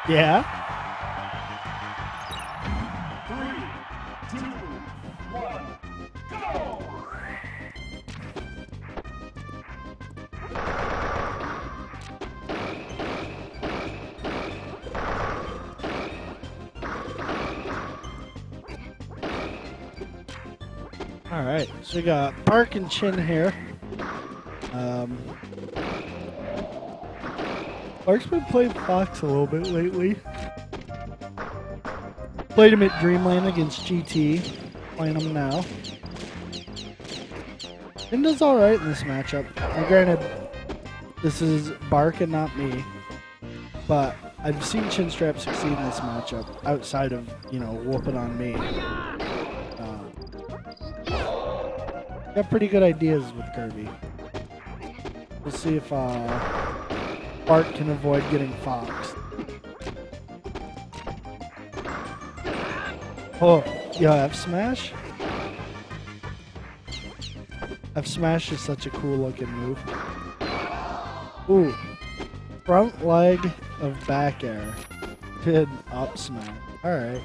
Yeah. Three, two, one, go! All right. So we got Bark and Chin here. Bark's been playing Fox a little bit lately. Played him at Dreamland against GT. Playing him now. Chin does alright in this matchup. Now, granted, this is Bark and not me. But I've seen Chinstrap succeed in this matchup outside of, whooping on me. Got pretty good ideas with Kirby. We'll see if Bart can avoid getting foxed. Oh, yeah, F smash? F smash is such a cool looking move. Ooh. Front leg of back air. Did up smash. Alright.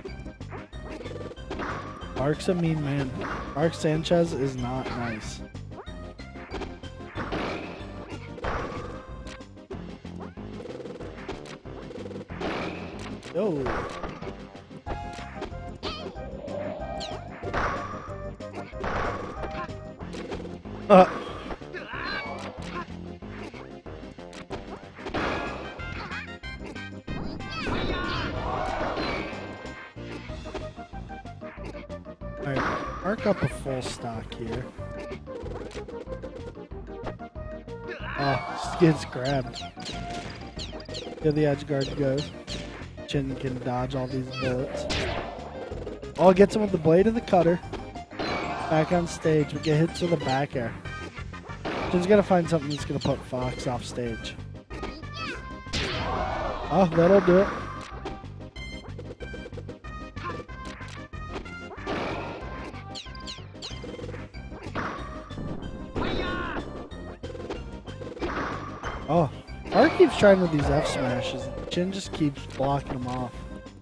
Bark's a mean man. Bark Sanchez is not nice. Yo. Alright, arc up a full stock here. Oh, just gets grabbed. Here the edge guard goes. Chin can dodge all these bullets. Oh, gets him with the blade of the cutter. Back on stage, but get hits with a back air. Chin's gotta find something that's gonna put Fox off stage. Oh, that'll do it. Oh, Art keeps trying with these F smashes. Chin just keeps blocking them off.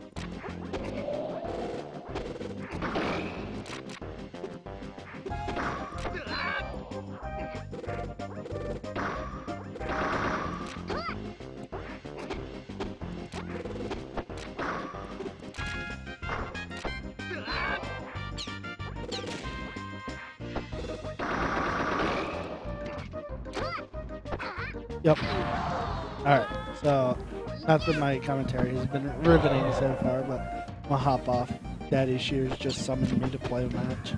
Yep. Alright, so not that my commentary has been riveting so far, but I'm gonna hop off. Daddy Shears just summoned me to play a match.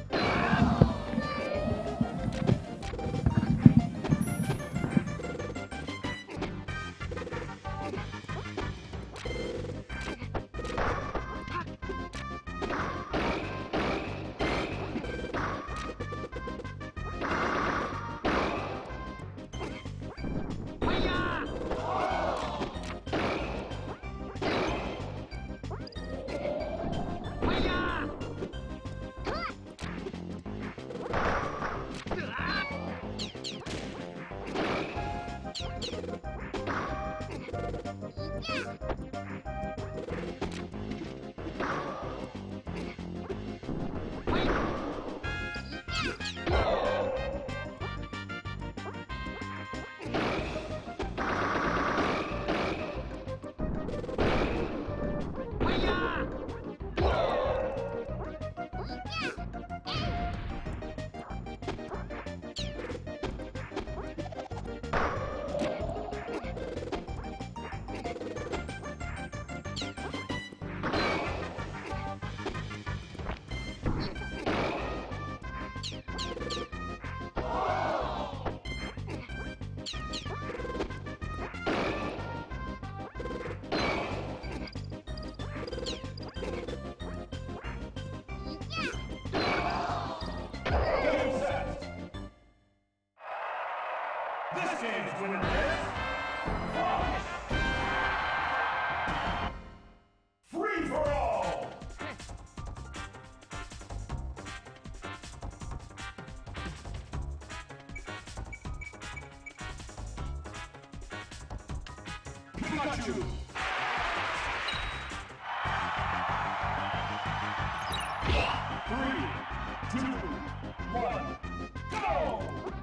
This game's winner is Fox. Free for all. Pikachu. 1, go!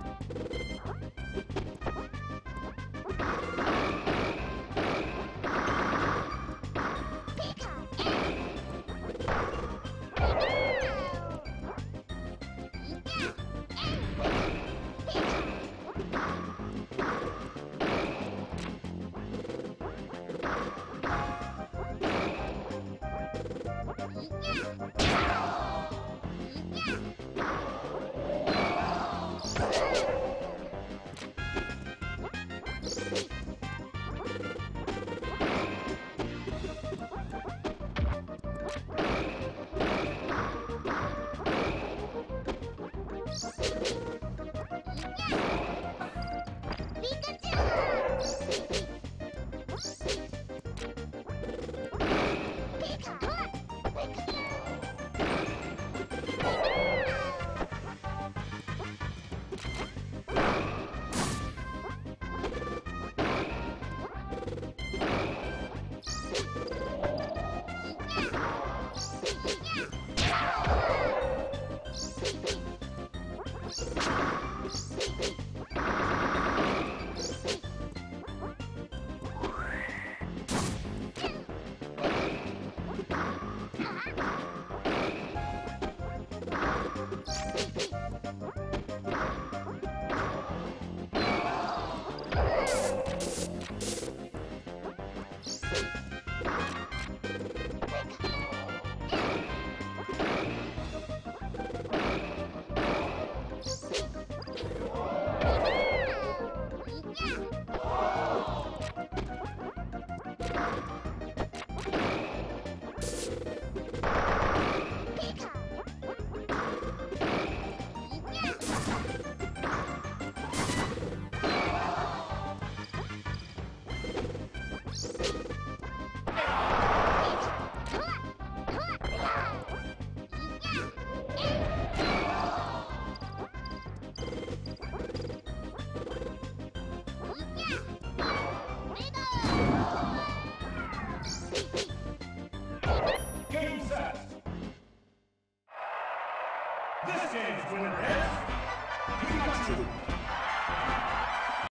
Game set! This game's winner is Pikachu!